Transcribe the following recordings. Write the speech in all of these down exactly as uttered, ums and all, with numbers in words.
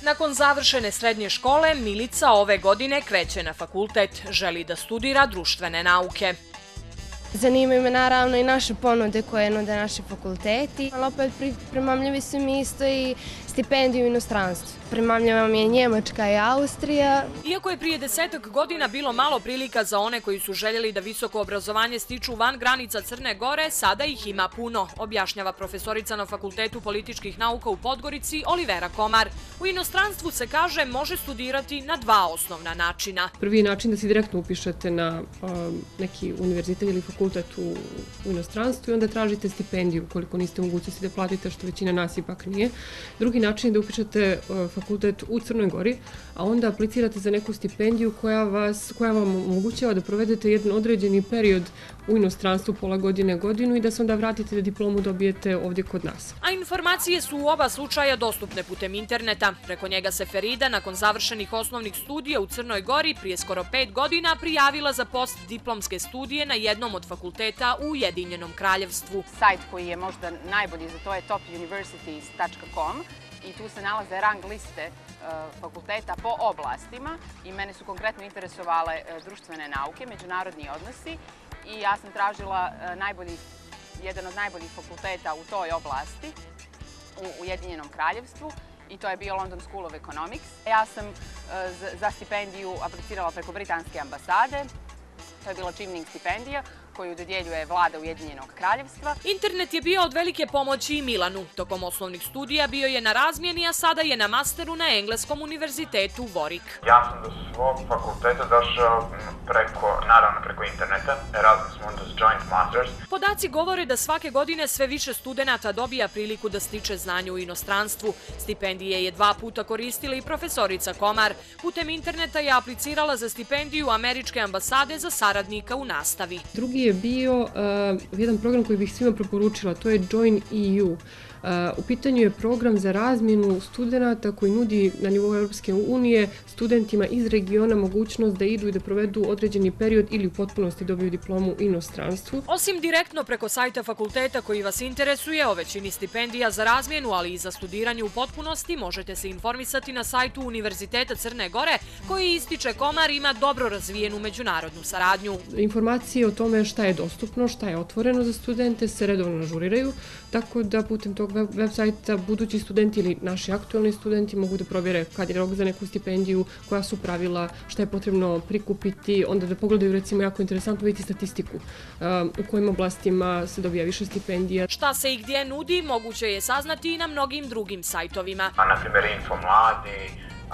Nakon završene srednje škole, Milica ove godine kreće na fakultet. Želi da studira društvene nauke. Zanimaju me naravno i naše ponude koje nude naši fakulteti, ali opet primamljivi su mi isto i stipendiju u inostranstvu. Primamljiva mi je Njemačka i Austrija. Iako je prije desetak godina bilo malo prilika za one koji su željeli da visoko obrazovanje stiču van granica Crne Gore, sada ih ima puno, objašnjava profesorica na Fakultetu političkih nauka u Podgorici Olivera Komar. U inostranstvu se kaže može studirati na dva osnovna načina. Prvi je način da se direktno upišete na neki univerzitet ili fakultet u inostranstvu i onda tražite stipendiju ukoliko niste u mogućnosti da platite, što većina nas ipak nije. Drugi način je da upišete fakultet u Crnoj Gori, a onda aplicirate za neku stipendiju koja, vas, koja vam omogućava da provedete jedan određeni period u inostranstvu, pola godine, godinu i da se onda vratite da diplomu dobijete ovdje kod nas. A informacije su u oba slučaja dostupne putem interneta. Preko njega se Ferida, nakon završenih osnovnih studija u Crnoj Gori, prije skoro pet godina prijavila za postdiplomske studije na jednom od fakulteta u Ujedinjenom Kraljevstvu. Sajt koji je možda najbolji za to je top universities tačka com. I tu se nalaze rang liste fakulteta po oblastima i mene su konkretno interesovale društvene nauke, međunarodni odnosi i ja sam tražila najbolji, jedan od najboljih fakulteta u toj oblasti u Ujedinjenom Kraljevstvu i to je bio London School of Economics. Ja sam za stipendiju aplicirala preko britanske ambasade. To je bila Chimning stipendija koju dodjeljuje vlada Ujedinjenog Kraljevstva. Internet je bio od velike pomoći i Milanu. Tokom osnovnih studija bio je na razmjeni, a sada je na masteru na Engleskom univerzitetu Warwick. Ja sam do svog fakulteta došao preko, naravno preko interneta, Erasmus Mundus Joint Masters. Podaci govore da svake godine sve više studenata dobija priliku da stiče znanje u inostranstvu. Stipendije je dva puta koristila i profesorica Komar. Putem interneta je aplicirala za stipendiju Američke ambasade za saradnika u nastavi. Drugi je bio uh, jedan program koji bih svima preporučila, to je Join E U. Uh, u pitanju je program za razmjenu studenata koji nudi na nivou Europske unije studentima iz regiona mogućnost da idu i da provedu određeni period ili u potpunosti dobiju diplomu u inostranstvu. Osim direktno preko sajta fakulteta koji vas interesuje o većini stipendija za razmjenu, ali i za studiranje u potpunosti, možete se informisati na sajtu Univerziteta Crne Gore, koji ističe Komar ima dobro razvijenu međunarodnu saradnju. Informacije o tome šta je dostupno, šta je otvoreno za studente se redovno ažuriraju, tako da putem tog web sajta budući studenti ili naši aktualni studenti mogu da provjere kad je rok za neku stipendiju, koja su pravila, šta je potrebno prikupiti, onda da pogledaju recimo jako interesantno vidjeti statistiku u kojim oblastima se dobija više stipendija. Šta se i gdje nudi, moguće je saznati i na mnogim drugim sajtovima. A na primjer Info Mladi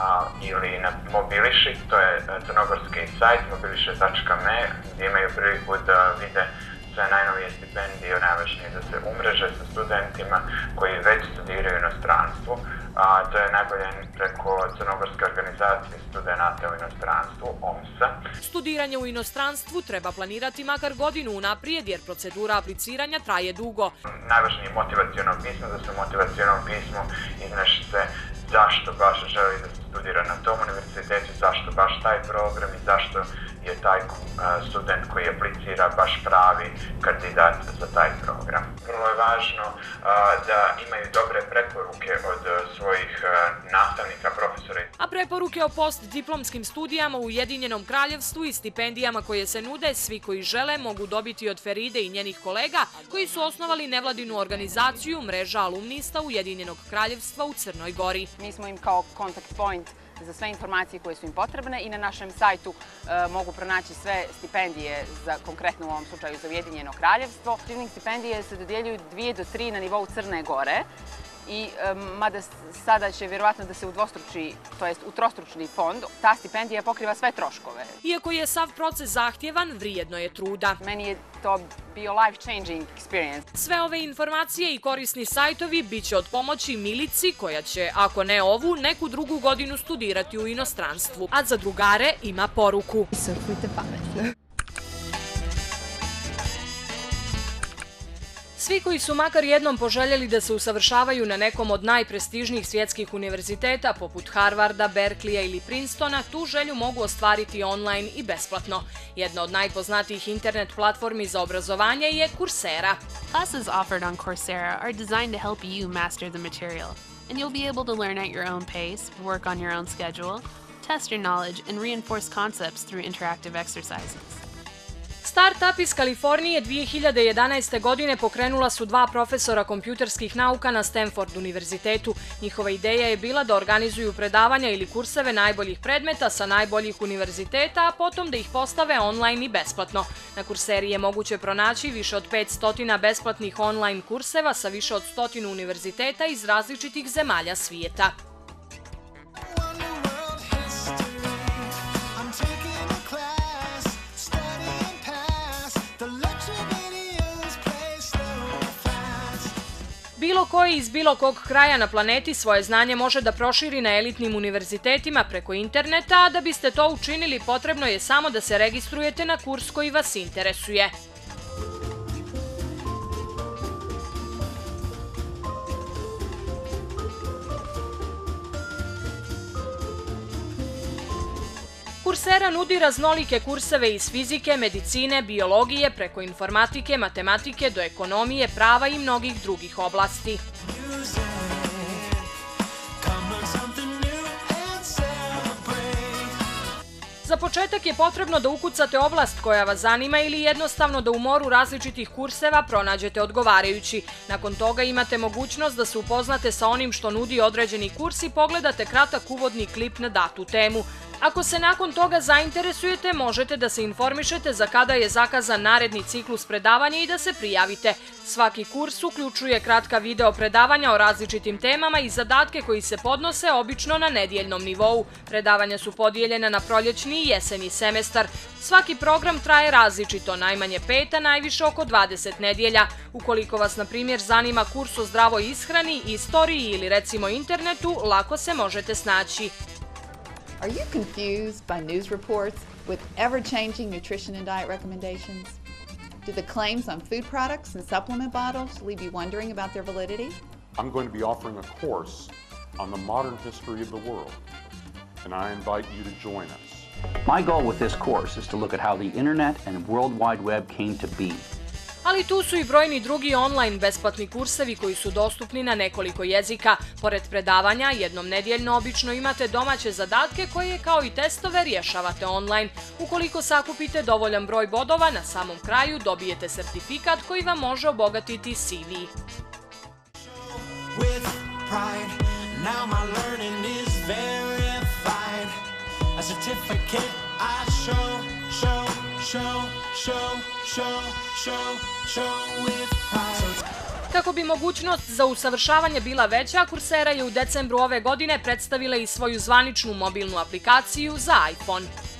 ili na Mobiliši, to je crnogorski sajt mobiliše tačka me gdje imaju priliku da vide sve najnovije stipendije, najvažnije da se umreže sa studentima koji već studiraju u inostranstvu. To je najbolje preko Crnogorske organizacije studenata u inostranstvu, O M S A. Studiranje u inostranstvu treba planirati makar godinu unaprijed jer procedura apliciranja traje dugo. Najvažnije je motivaciono pismo, da se u motivacionom pismu iznešte zašto baš želi da se studira na tom univerzitetu, zašto baš taj program i zašto je taj student koji aplicira baš pravi kandidat za taj program. Vrlo je važno da imaju dobre preporuke od svojih nastavnika, profesora. A preporuke o postdiplomskim studijama u Ujedinjenom Kraljevstvu i stipendijama koje se nude, svi koji žele mogu dobiti od Feride i njenih kolega koji su osnovali nevladinu organizaciju Mreža alumnista Ujedinjenog Kraljevstva u Crnoj Gori. Mi smo im kao contact point za sve informacije koje su im potrebne i na našem sajtu e, mogu pronaći sve stipendije, za, konkretno u ovom slučaju za Ujedinjeno Kraljevstvo. Chimning stipendije se dodjeljuju dvije do tri na nivou Crne Gore i e, mada sada će vjerovatno da se udvostruči, to jest utrostručni fond, ta stipendija pokriva sve troškove. Iako je sav proces zahtjevan, vrijedno je truda. Meni je to bio life-changing experience. Sve ove informacije i korisni sajtovi bit će od pomoći Milici koja će, ako ne ovu, neku drugu godinu studirati u inostranstvu. A za drugare ima poruku. Surfujte pametno. Svi koji su makar jednom poželjeli da se usavršavaju na nekom od najprestižnijih svjetskih univerziteta, poput Harvarda, Berkeleya ili Princetona, tu želju mogu ostvariti online i besplatno. Jedna od najpoznatijih internet platformi za obrazovanje je Coursera. Classes offered on Coursera are designed to help you master the material. and you'll be able to learn at your own pace, work on your own schedule, test your knowledge, and reinforce concepts through interactive exercises. Start-up iz Kalifornije dvije hiljade jedanaeste. godine pokrenula su dva profesora kompjuterskih nauka na Stanford univerzitetu. Njihova ideja je bila da organizuju predavanja ili kurseve najboljih predmeta sa najboljih univerziteta, a potom da ih postave online i besplatno. Na Courseri je moguće pronaći više od petsto besplatnih online kurseva sa više od stotinu univerziteta iz različitih zemalja svijeta. Bilo koji iz bilo kog kraja na planeti svoje znanje može da proširi na elitnim univerzitetima preko interneta, a da biste to učinili potrebno je samo da se registrujete na kurs koji vas interesuje. Coursera nudi raznolike kurseve iz fizike, medicine, biologije, preko informatike, matematike do ekonomije, prava i mnogih drugih oblasti. Za početak je potrebno da ukucate oblast koja vas zanima ili jednostavno da u moru različitih kurseva pronađete odgovarajući. Nakon toga imate mogućnost da se upoznate sa onim što nudi određeni kurs i pogledate kratak uvodni klip na datu temu. Ako se nakon toga zainteresujete, možete da se informišete za kada je zakazan naredni ciklus predavanja i da se prijavite. Svaki kurs uključuje kratka video predavanja o različitim temama i zadatke koji se podnose obično na nedjeljnom nivou. Predavanja su podijeljena na proljećni i jesenji semestar. Svaki program traje različito, najmanje pet, a najviše oko dvadeset nedjelja. Ukoliko vas, na primjer, zanima kurs o zdravoj ishrani, istoriji ili recimo internetu, lako se možete snaći. Are you confused by news reports with ever-changing nutrition and diet recommendations? Do the claims on food products and supplement bottles leave you wondering about their validity? I'm going to be offering a course on the modern history of the world, and I invite you to join us. My goal with this course is to look at how the internet and World Wide Web came to be. Ali tu su i brojni drugi online besplatni kursevi koji su dostupni na nekoliko jezika. Pored predavanja, jednom nedjeljno obično imate domaće zadatke koje kao i testove rješavate online. Ukoliko sakupite dovoljan broj bodova, na samom kraju dobijete sertifikat koji vam može obogatiti C V. Kako bi mogućnost za usavršavanje bila veća, Coursera je u decembru ove godine predstavila i svoju zvaničnu mobilnu aplikaciju za iPhone.